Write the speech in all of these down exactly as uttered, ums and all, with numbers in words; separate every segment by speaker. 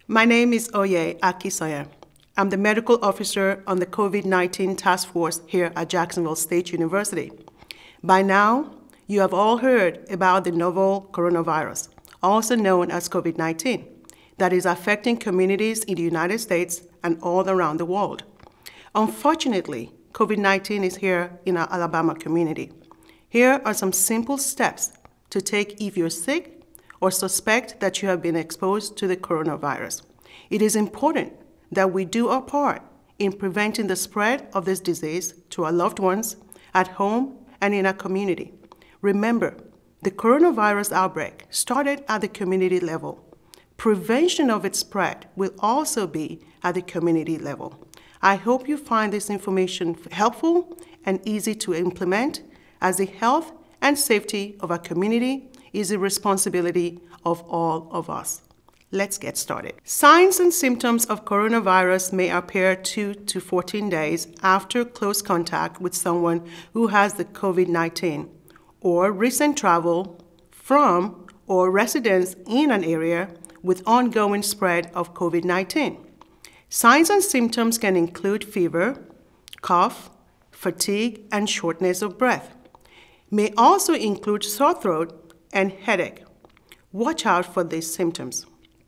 Speaker 1: My name is Oye Akisanya. I'm the medical officer on the COVID nineteen task force here at Jacksonville State University. By now, you have all heard about the novel coronavirus, also known as COVID nineteen, that is affecting communities in the United States and all around the world. Unfortunately, COVID nineteen is here in our Alabama community. Here are some simple steps to take if you're sick or suspect that you have been exposed to the coronavirus. It is important that we do our part in preventing the spread of this disease to our loved ones, at home, and in our community. Remember, the coronavirus outbreak started at the community level. Prevention of its spread will also be at the community level. I hope you find this information helpful and easy to implement, as the health and safety of our community is the responsibility of all of us. Let's get started. Signs and symptoms of coronavirus may appear two to fourteen days after close contact with someone who has the COVID nineteen, or recent travel from or residence in an area with ongoing spread of COVID nineteen. Signs and symptoms can include fever, cough, fatigue, and shortness of breath. May also include sore throat and headache. Watch out for these symptoms.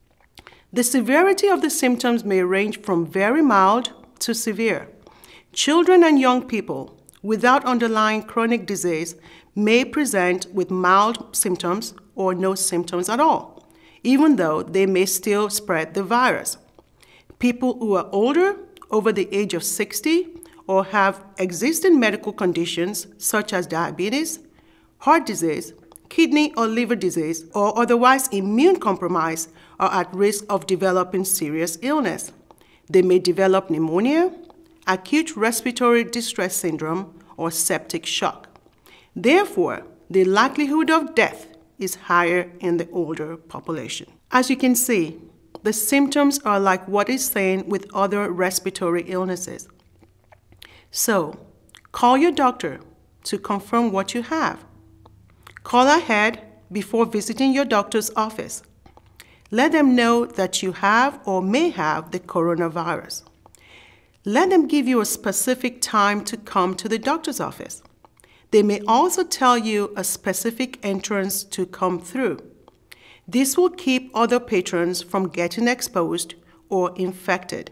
Speaker 1: The severity of the symptoms may range from very mild to severe. Children and young people without underlying chronic disease may present with mild symptoms or no symptoms at all, even though they may still spread the virus. People who are older, over the age of sixty, or have existing medical conditions such as diabetes, heart disease, kidney or liver disease, or otherwise immune compromised are at risk of developing serious illness. They may develop pneumonia, acute respiratory distress syndrome, or septic shock. Therefore, the likelihood of death is higher in the older population. As you can see, the symptoms are like what is seen with other respiratory illnesses. So, call your doctor to confirm what you have. Call ahead before visiting your doctor's office. Let them know that you have or may have the coronavirus. Let them give you a specific time to come to the doctor's office. They may also tell you a specific entrance to come through. This will keep other patrons from getting exposed or infected.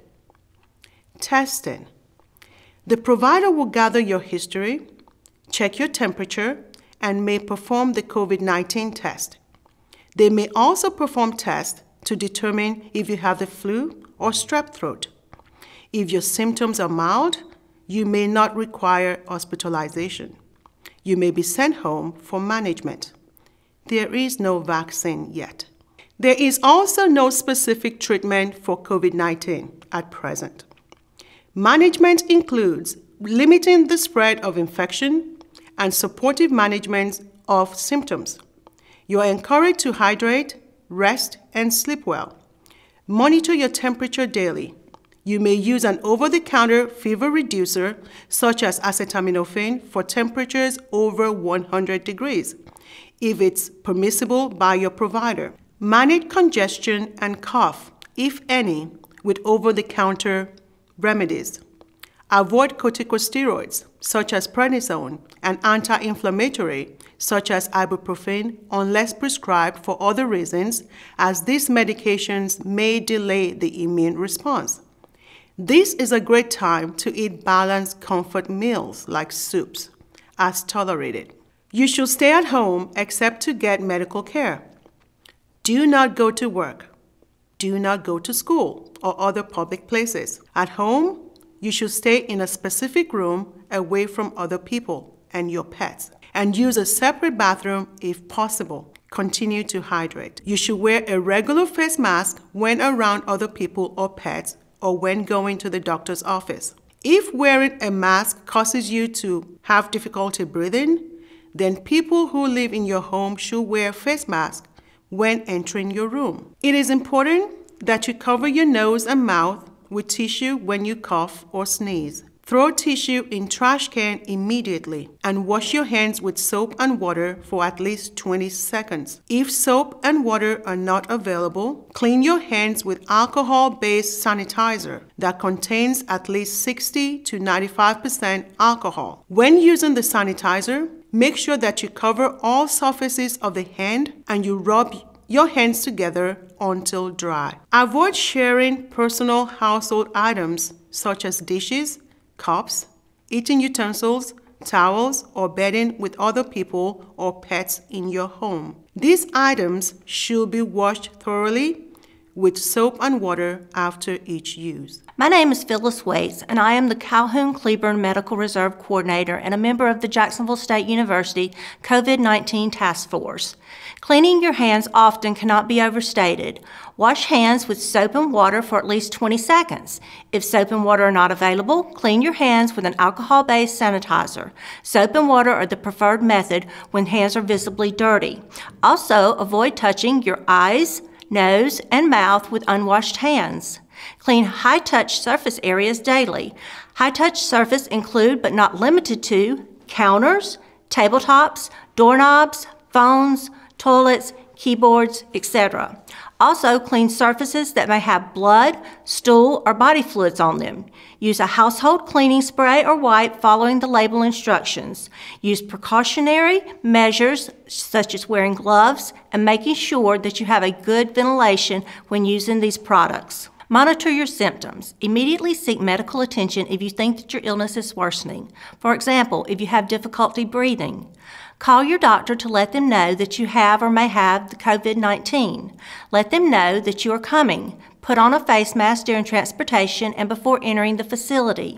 Speaker 1: Testing. The provider will gather your history, check your temperature, and may perform the COVID nineteen test. They may also perform tests to determine if you have the flu or strep throat. If your symptoms are mild, you may not require hospitalization. You may be sent home for management. There is no vaccine yet. There is also no specific treatment for COVID nineteen at present. Management includes limiting the spread of infection and supportive management of symptoms. You are encouraged to hydrate, rest, and sleep well. Monitor your temperature daily. You may use an over-the-counter fever reducer such as acetaminophen for temperatures over one hundred degrees, if it's permissible by your provider. Manage congestion and cough, if any, with over-the-counter remedies. Avoid corticosteroids, such as prednisone, and anti-inflammatory, such as ibuprofen, unless prescribed for other reasons, as these medications may delay the immune response. This is a great time to eat balanced comfort meals like soups, as tolerated. You should stay at home except to get medical care. Do not go to work. Do not go to school or other public places. At home, you should stay in a specific room away from other people and your pets, and use a separate bathroom if possible. Continue to hydrate. You should wear a regular face mask when around other people or pets, or when going to the doctor's office. If wearing a mask causes you to have difficulty breathing, then people who live in your home should wear face masks when entering your room. It is important that you cover your nose and mouth with tissue when you cough or sneeze. Throw tissue in trash can immediately and wash your hands with soap and water for at least twenty seconds. If soap and water are not available, clean your hands with alcohol-based sanitizer that contains at least sixty to ninety-five percent alcohol. When using the sanitizer, make sure that you cover all surfaces of the hand and you rub your hands together until dry. Avoid sharing personal household items such as dishes, cups, eating utensils, towels, or bedding with other people or pets in your home. These items should be washed thoroughly with soap and water after each use.
Speaker 2: My name is Phyllis Waits, and I am the Calhoun-Cleburne Medical Reserve Coordinator and a member of the Jacksonville State University COVID nineteen Task Force. Cleaning your hands often cannot be overstated. Wash hands with soap and water for at least twenty seconds. If soap and water are not available, clean your hands with an alcohol-based sanitizer. Soap and water are the preferred method when hands are visibly dirty. Also, avoid touching your eyes, nose, and mouth with unwashed hands. Clean high-touch surface areas daily. High-touch surface include, but not limited to, counters, tabletops, doorknobs, phones, toilets, keyboards, et cetera. Also, clean surfaces that may have blood, stool, or body fluids on them. Use a household cleaning spray or wipe following the label instructions. Use precautionary measures such as wearing gloves and making sure that you have a good ventilation when using these products. Monitor your symptoms. Immediately seek medical attention if you think that your illness is worsening. For example, if you have difficulty breathing. Call your doctor to let them know that you have or may have the COVID nineteen. Let them know that you are coming. Put on a face mask during transportation and before entering the facility.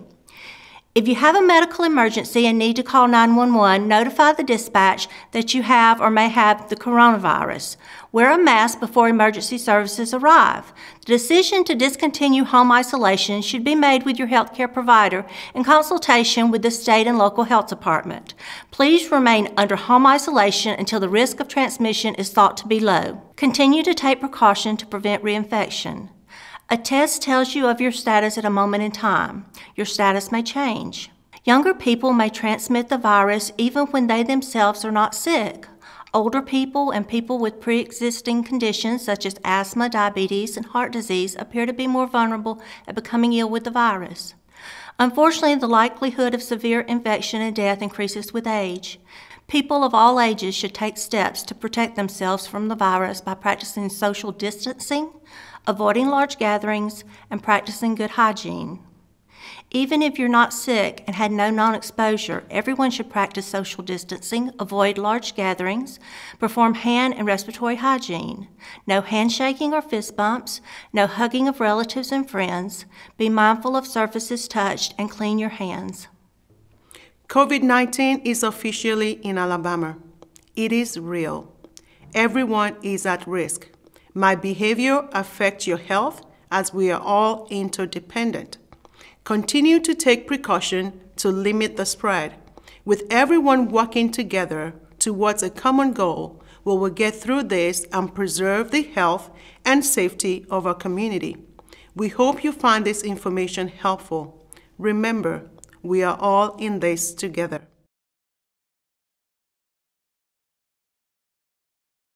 Speaker 2: If you have a medical emergency and need to call nine one one, notify the dispatch that you have or may have the coronavirus. Wear a mask before emergency services arrive. The decision to discontinue home isolation should be made with your healthcare provider in consultation with the state and local health department. Please remain under home isolation until the risk of transmission is thought to be low. Continue to take precaution to prevent reinfection. A test tells you of your status at a moment in time. Your status may change. Younger people may transmit the virus even when they themselves are not sick. Older people and people with pre-existing conditions such as asthma, diabetes, and heart disease appear to be more vulnerable at becoming ill with the virus. Unfortunately, the likelihood of severe infection and death increases with age. People of all ages should take steps to protect themselves from the virus by practicing social distancing, avoiding large gatherings, and practicing good hygiene. Even if you're not sick and had no non-exposure, everyone should practice social distancing, avoid large gatherings, perform hand and respiratory hygiene. No handshaking or fist bumps, no hugging of relatives and friends. Be mindful of surfaces touched and clean your hands.
Speaker 1: COVID nineteen is officially in Alabama. It is real. Everyone is at risk. My behavior affects your health as we are all interdependent. Continue to take precaution to limit the spread. With everyone working together towards a common goal, we will get through this and preserve the health and safety of our community. We hope you find this information helpful. Remember, we are all in this together.